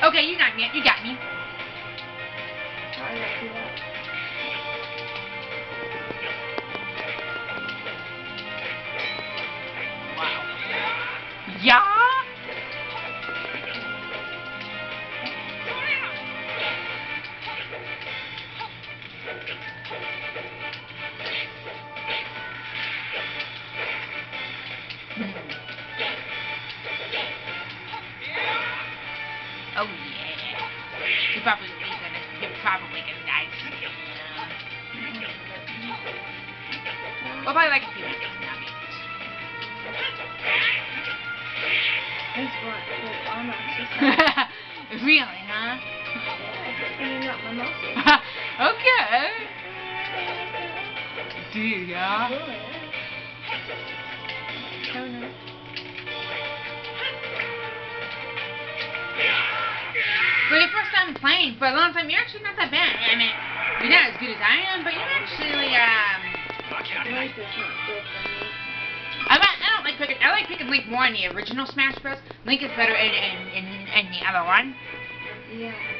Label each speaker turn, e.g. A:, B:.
A: Okay, you got me. You got me. Wow. Yeah. Oh yeah. You're probably gonna die. Well, probably like a few minutes now.
B: That's what almost.
A: Really, huh?
B: Yeah, my muscles.
A: Okay. Do you, yeah? For your first time playing for a long time, you're actually not that bad. I mean, you're not as good as I am, but you're actually,
B: Life is not good for me.
A: I don't like picking. I like picking Link more in the original Smash Bros. Link is better in the other one.
B: Yeah.